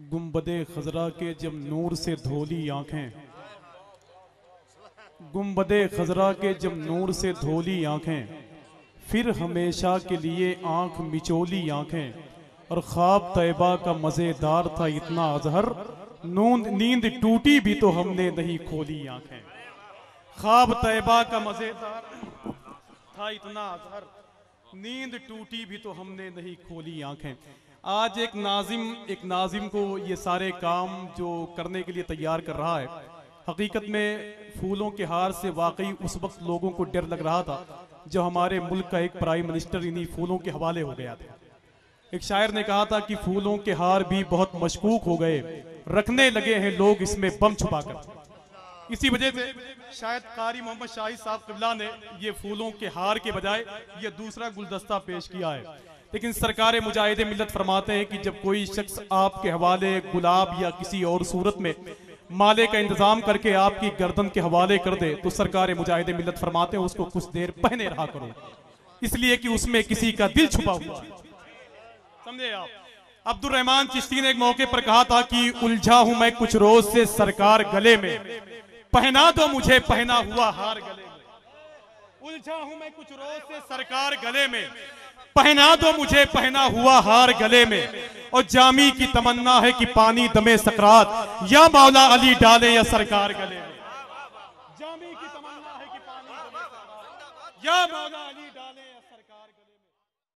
गुंबदे खजरा के जब नूर से धोली आंखें, गुंबदे खजरा के जब नूर से धोली आंखें, फिर हमेशा के लिए आंख मिचोली आंखें। और ख्वाब तैबा का मजेदार था इतना अजहर, नींद टूटी भी तो हमने नहीं खोली आंखें। ख्वाब तैबा का मजेदार था इतना अजहर, नींद टूटी भी तो हमने नहीं खोली आंखें। आज एक नाजिम को ये सारे काम जो करने के लिए तैयार कर रहा है, हकीकत में फूलों के हार से वाकई उस वक्त लोगों को डर लग रहा था जब हमारे मुल्क का एक प्राइम मिनिस्टर इन्हीं फूलों के हवाले हो गया था। एक शायर ने कहा था कि फूलों के हार भी बहुत मशकूक हो गए, रखने लगे हैं लोग इसमें बम छुपाकर। इसी वजह से शायद कारी मोहम्मद शाहिद साहब क़िबला ने ये फूलों के हार के बजाय ये दूसरा गुलदस्ता पेश किया है। लेकिन सरकार मुजाहिदे मिल्लत फरमाते हैं कि जब कोई शख्स आपके हवाले गुलाब या किसी और सूरत में माले का इंतजाम करके आपकी गर्दन के हवाले कर दे, तो सरकार मुजाहिदे मिल्लत फरमाते हैं उसको कुछ देर पहने रहा करो, इसलिए कि उसमें किसी का दिल छुपा हुआ है। समझे आप? अब्दुल रहमान चिश्ती ने एक मौके पर कहा था कि उलझा हूं मैं कुछ रोज से सरकार गले में, पहना दो मुझे पहना हुआ हार गले में। उलझा हूं मैं कुछ रोज से सरकार गले में, पहना दो मुझे पहना हुआ हार गले में। और जामी की तमन्ना है कि पानी दमे सकरात, या मौला अली डाले या सरकार गले में। जामी की तमन्ना है कि पानी दमे सकरात, या मौला अली डाले